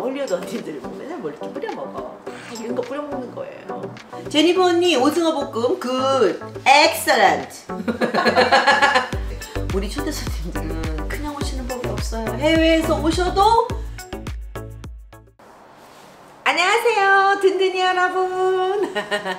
홀리우드 언니들 맨날 뭘 이렇게 뿌려 먹어. 이런 거 뿌려 먹는 거예요. 제니퍼 언니 오징어 볶음 굿 엑셀런트. 우리 초대 손님들은 그냥 오시는 법이 없어요. 해외에서 오셔도. 안녕하세요 든든히 여러분.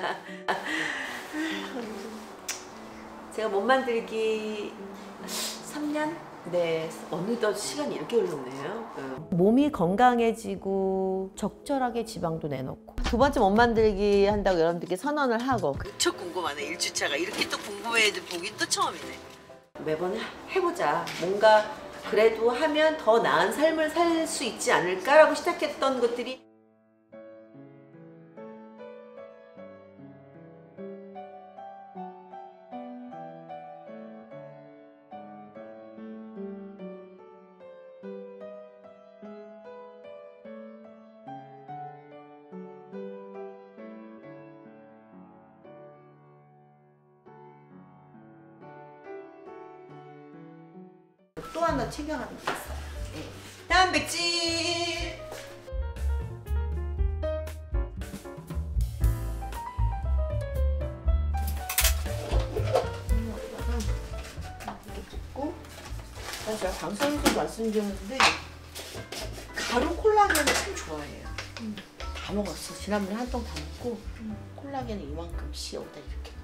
제가 몸 만들기 3년? 네, 어느덧 시간이 이렇게 흘렀네요. 몸이 건강해지고 적절하게 지방도 내놓고 두 번째 몸 만들기 한다고 여러분들께 선언을 하고 무척 궁금하네. 1주차가 이렇게 또 궁금해 보긴 또 처음이네. 매번 해보자. 뭔가 그래도 하면 더 나은 삶을 살 수 있지 않을까라고 시작했던 것들이 또 하나 챙겨가는 게 있어요. 네. 단백질! 이렇게 붓고 제가 방송에서 말씀드렸는데 가루 콜라겐을 참 좋아해요. 다 먹었어. 지난번에 한 통 다 먹고 콜라겐을 이만큼씩 여기다 이렇게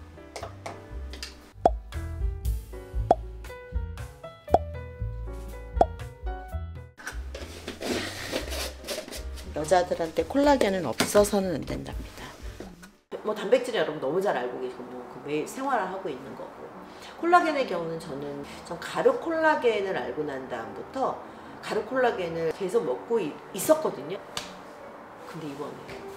여자들한테 콜라겐은 없어서는 안 된답니다. 뭐 단백질은 여러분 너무 잘 알고 계시고 뭐 매일 생활을 하고 있는 거고, 콜라겐의 경우는 전 가루 콜라겐을 알고 난 다음부터 가루 콜라겐을 계속 먹고 있었거든요. 근데 이번에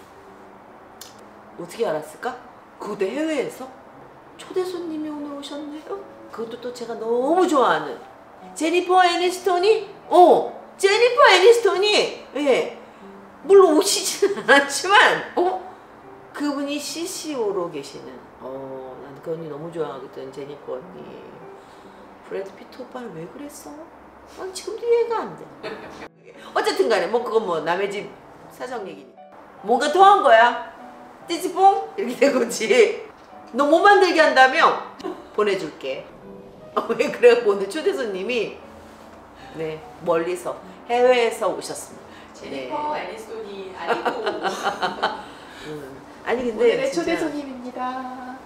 어떻게 알았을까? 그것도 해외에서 초대 손님이 오늘 오셨네요. 그것도 또 제가 너무 좋아하는 제니퍼 애니스톤이 제니퍼 애니스톤이 예. 물론 오시지는 않았지만 그분이 CCO로 계시는 난 그 언니 너무 좋아하거든. 제니퍼 언니. 브래드 피트 오빠는 왜 그랬어? 난 지금도 이해가 안 돼. 어쨌든 간에 뭐 그건 뭐 남의 집 사정 얘기니까 뭔가 통한 거야. 띠지뽕? 이렇게 된 거지. 너 뭐 만들게 한다며? 보내줄게. 왜 그래? 오늘 초대 손님이 네 멀리서 해외에서 오셨습니다. 제니퍼 애니스톤이 아니고 아니 근데 오늘의 초대 손님입니다.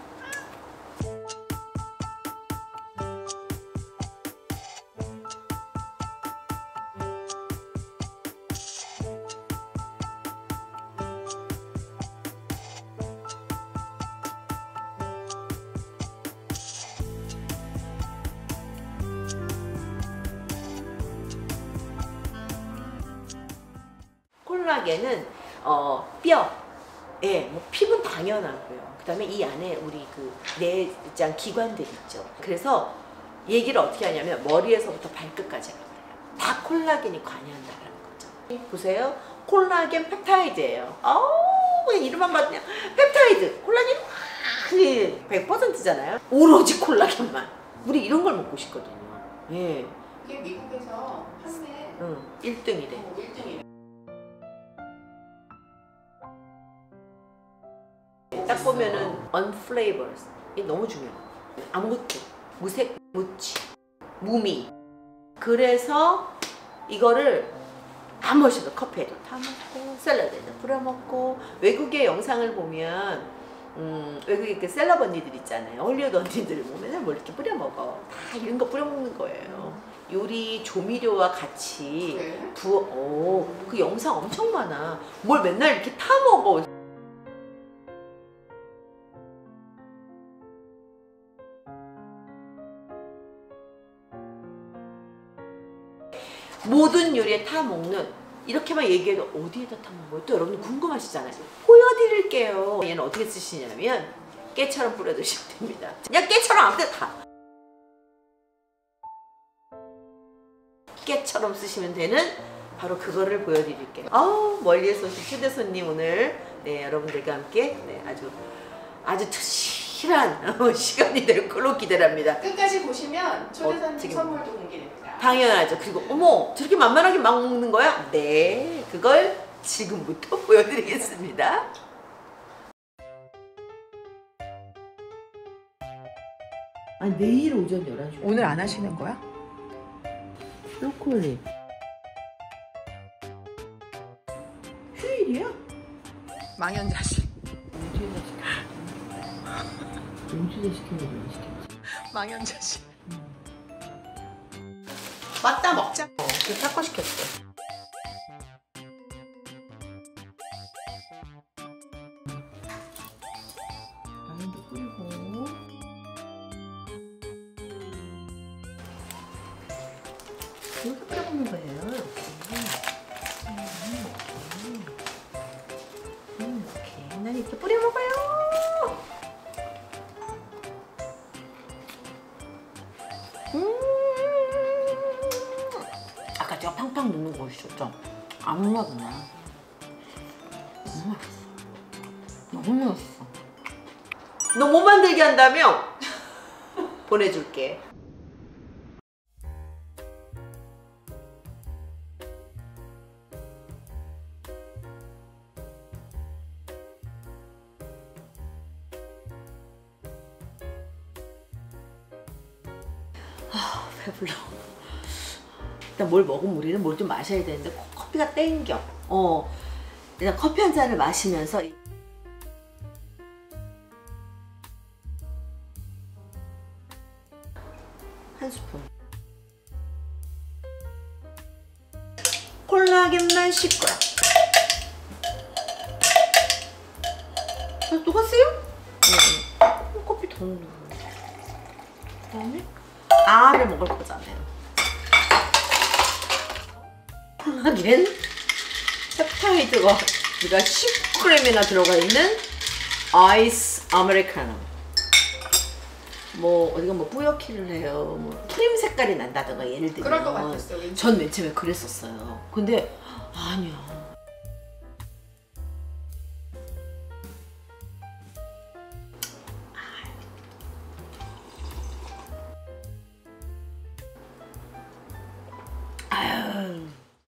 콜라겐은 뼈, 뭐 피부는 당연하고요. 그 다음에 이 안에 우리 그 내장 기관들 있죠. 그래서 얘기를 어떻게 하냐면 머리에서부터 발끝까지 다 콜라겐이 관여한다는 거죠. 보세요. 콜라겐 펩타이드예요. 그냥 이름만 봐도 그냥 펩타이드, 콜라겐 100%잖아요. 오로지 콜라겐만. 우리 이런 걸 먹고 싶거든요. 예. 이게 미국에서 판매 1등이래. 1등이래. 딱 보면은 unflavored 이 너무 중요해요. 아무것도 무색, 무취, 무미. 그래서 이거를 아무것도 커피에도 타 먹고 샐러드에도 뿌려 먹고. 외국의 영상을 보면 외국의 그 셀럽 언니들 있잖아요. 홀리우드 언니들 뭐 맨날 뭘 이렇게 뿌려 먹어. 다 이런 거 뿌려 먹는 거예요. 요리 조미료와 같이 그 영상 엄청 많아. 뭘 맨날 이렇게 타 먹어. 모든 요리에 타 먹는, 이렇게만 얘기해도 어디에다 타 먹어요? 또 여러분 궁금하시잖아요. 보여드릴게요. 얘는 어떻게 쓰시냐면 깨처럼 뿌려 드시면 됩니다. 그냥 깨처럼 아무 데나 다. 깨처럼 쓰시면 되는 바로 그거를 보여드릴게요. 멀리에서 오신 초대 손님 오늘 여러분들과 함께 아주 특실한 시간이 될 걸로 기대합니다. 끝까지 보시면 초대 손님 선물도 공개됩니다. 당연하죠. 그리고 어머 저렇게 만만하게 막 먹는 거야? 네, 그걸 지금부터 보여드리겠습니다. 아니 내일 오전 11시. 오늘 안 하시는 거야? 브로콜리. 휴일이야? 망연자실. 연주자 시키는 거 시켰지. 망연자실. 맞다 먹자. 그 타코 시켰어. 라면도 뿌리고. 이렇게 뿌려보는 거예요. 이렇게. 난 이렇게 뿌려 먹어요. 아까 제가 팡팡 넣는 거 보셨죠? 아무나 그냥 너무 맛있어. 너무 맛있어. 너 뭐 만들게 한다며? 보내줄게. 아, 배불러. 일단 뭘 먹으면 우리는 뭘 좀 마셔야 되는데 커피가 땡겨. 일단 커피 한 잔을 마시면서 한 스푼 콜라겐만 10g. 녹았어요? 커피 더 넣어. 그다음에 알을 먹을 거잖아요. 콜라겐, 펩타이드가 우리가 10g이나 들어가 있는 아이스 아메리카노. 뭐 어디가 뭐 뿌옇기를 해요. 뭐 프림 색깔이 난다든가 예를 들면. 그럴 것 같았어. 왠지. 전 맨 처음에 그랬었어요. 근데 아니야. 아유.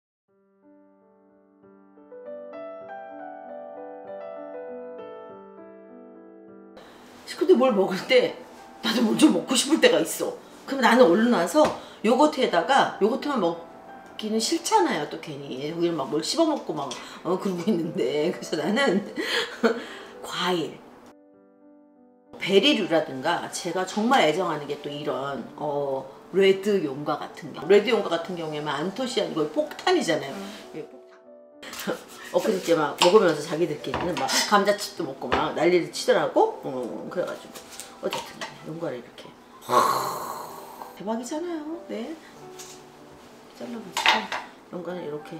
근데 뭘 먹을 때 나도 뭘 좀 먹고 싶을 때가 있어. 그럼 나는 얼른 와서 요거트에다가 요거트만 먹기는 싫잖아요. 또 괜히 여기를 막 뭘 씹어 먹고 막 그러고 있는데. 그래서 나는 과일, 베리류라든가 제가 정말 애정하는 게 또 이런 레드 용과 같은 경우. 레드 용과 같은 경우에는 안토시아닌 거의 폭탄이잖아요. 엊그저께 막 먹으면서 자기들끼리는 막 감자칩도 먹고 막 난리를 치더라고. 그래가지고 어쨌든 용과를 이렇게 대박이잖아요. 네, 잘라가지고 용과는 이렇게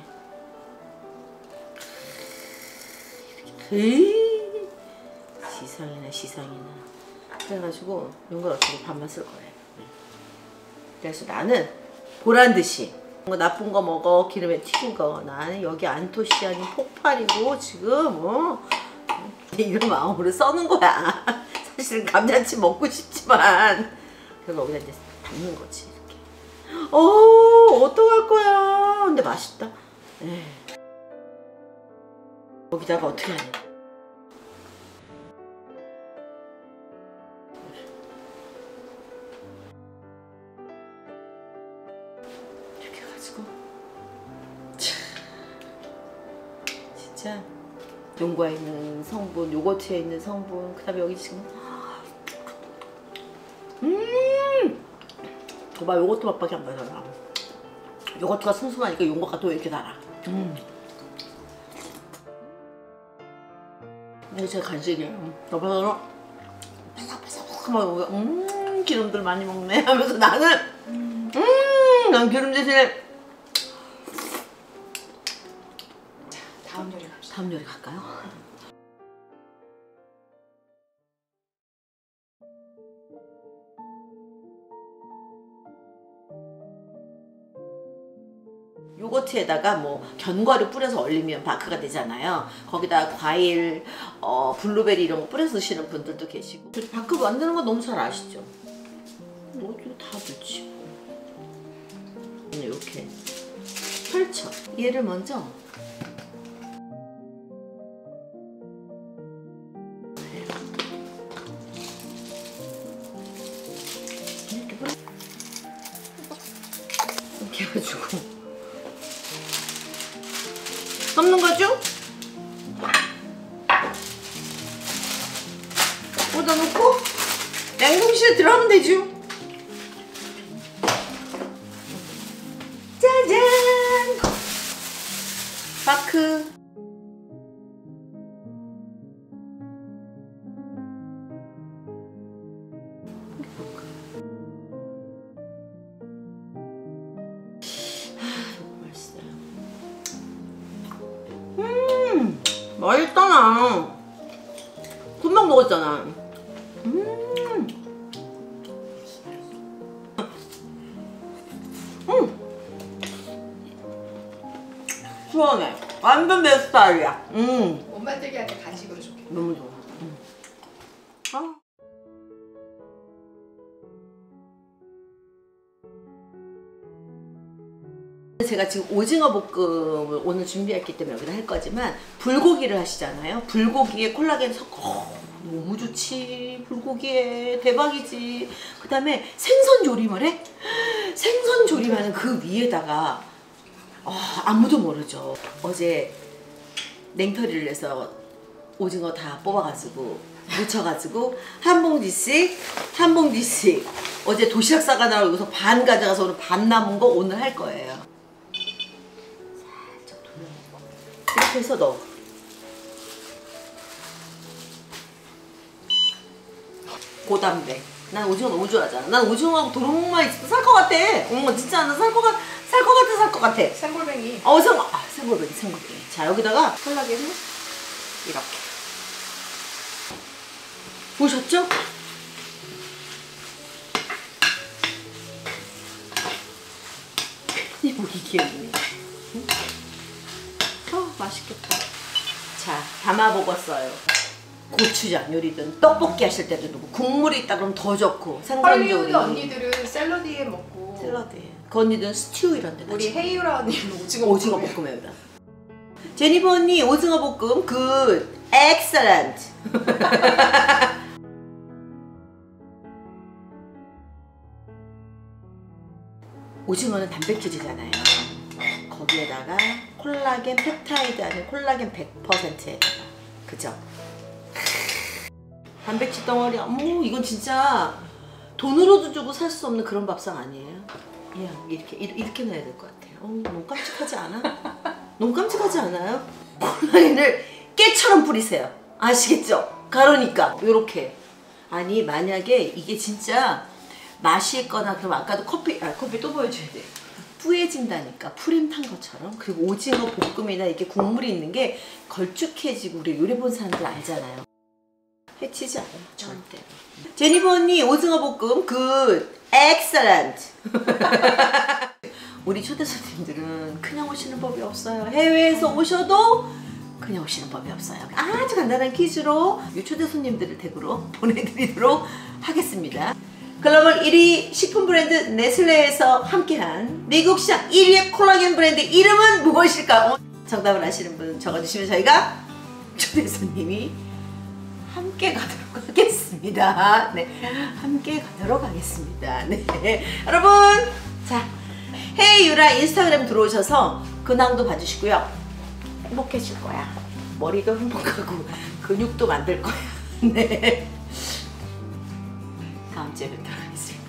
시상이나 그래가지고 용과를 어떻게 반만 쓸 거예요. 그래서 나는 보란듯이 나쁜 거 먹어, 기름에 튀긴 거. 나는 여기 안토시아닌 폭발이고 지금 이런 마음으로 써는 거야. 사실은 감자칩 먹고 싶지만 그래서 여기다 이제 담는 거지 이렇게. 어떡할 거야. 근데 맛있다. 에이. 여기다가 어떻게 하냐. 진짜 용과에 있는 성분, 요거트에 있는 성분, 그 다음에 여기 지금 정말 요거트 맛밖에 안 나잖아. 요거트가 슴슴하니까 용과가 또 왜 이렇게 달아. 이게 제 간식이에요. 옆에서 바삭바삭 막 기름들 많이 먹네 하면서 나는 난 기름 대신에 다음 요리 갑시다. 다음 요리 갈까요? 요거트에다가 뭐 견과류 뿌려서 얼리면 바크가 되잖아요. 거기다 과일, 블루베리 이런 거 뿌려서 드시는 분들도 계시고. 바크 만드는 거 너무 잘 아시죠? 이것도 다 붙이고 이렇게 펼쳐. 얘를 먼저 해가지고 덮는 거죠? 꽂아놓고 냉동실에 들어가면 되죠. 짜잔! 바크. 맛있다. 나 금방 먹었잖아. 시원해. 완전 내 스타일이야. 못 만들게 할 때 간식으로 좋게. 너무 좋아. 아. 제가 지금 오징어 볶음을 오늘 준비했기 때문에 여기다 할 거지만 불고기를 하시잖아요. 불고기에 콜라겐 섞어. 너무 좋지. 불고기에 대박이지. 그 다음에 생선 조림을 해? 생선 조림하는 그 위에다가 아무도 모르죠. 어제 냉터리를 해서 오징어 다 뽑아가지고 묻혀가지고 한 봉지씩 어제 도시락 싸가느라고 여기서 반 가져가서 오늘 반 남은 거 오늘 할 거예요. 살짝 돌려놓고 이렇게 해서 넣어. 고단백. 난 오징어 너무 좋아하잖아. 난 오징어하고 도롱만 있어도 살 것 같아. 진짜 난 살 것 같아. 생골뱅이. 생골뱅이. 자, 여기다가 콜라겐을 이렇게. 보셨죠? 이게 뭐니? 맛있겠다. 자, 담아 먹었어요. 고추장 요리든 떡볶이 하실 때도 넣고 국물이 있다 그러면 더 좋고 헐리우드 언니들은 샐러드에 먹고 샐러드에 그 언니들은 스튜 이런 데 우리 헤이유라 언니는 오징어 볶음에다. 제니퍼 언니 오징어 볶음 굿 엑셀런트. 오징어는 단백질이잖아요. 거기에다가 콜라겐 펩타이드 아닌 콜라겐 100%에다가 그죠? 단백질 덩어리. 이건 진짜 돈으로도 주고 살 수 없는 그런 밥상 아니에요? 그냥 이렇게 넣어야 될 것 같아요. 너무 깜찍하지 않아? 너무 깜찍하지 않아요? 콜라겐을 깨처럼 뿌리세요. 아시겠죠? 가루니까 요렇게. 아니 만약에 이게 진짜 맛이 있거나 그럼 아까도 커피 또 보여줘야 돼. 뿌얘진다니까. 프림 탄 것처럼. 그리고 오징어 볶음이나 이렇게 국물이 있는 게 걸쭉해지고 우리 요리 본 사람들 알잖아요. 해치지 않아요. 절대. 제니퍼 언니 오징어 볶음 굿 엑셀런트. 우리 초대 손님들은 그냥 오시는 법이 없어요. 해외에서 오셔도 그냥 오시는 법이 없어요. 아주 간단한 퀴즈로 이 초대 손님들을 댁으로 보내드리도록 하겠습니다. 글로벌 1위 식품 브랜드 네슬레에서 함께한 미국 시장 1위의 콜라겐 브랜드 이름은 무엇일까? 정답을 아시는 분 적어주시면 저희가 초대 손님이 함께 가도록 하겠습니다. 네, 함께 가도록 하겠습니다. 네, 여러분, 자, 헤이유라 인스타그램 들어오셔서 근황도 봐주시고요. 행복해질 거야. 머리도 행복하고 근육도 만들 거야. 네, 다음 주에 뵙도록 하겠습니다.